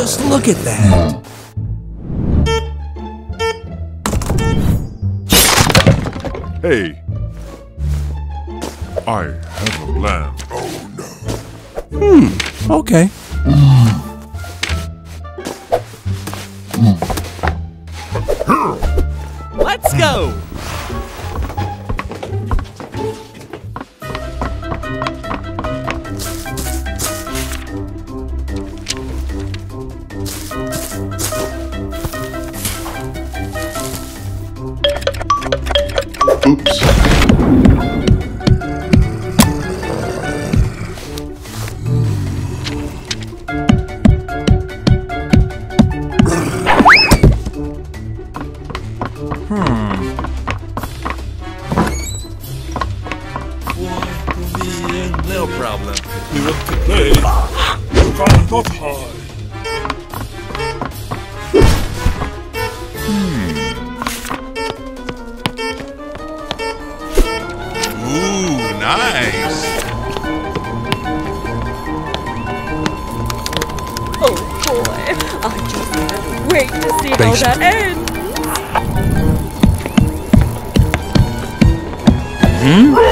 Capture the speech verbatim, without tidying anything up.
Just look at that. Hey, I have a plan. Oh no. Hmm, okay. Let's go! Oops. No problem. We're up to play. Round up high. Ooh, nice. Oh boy, I just can't wait to see how Thanks. that ends. Hmm?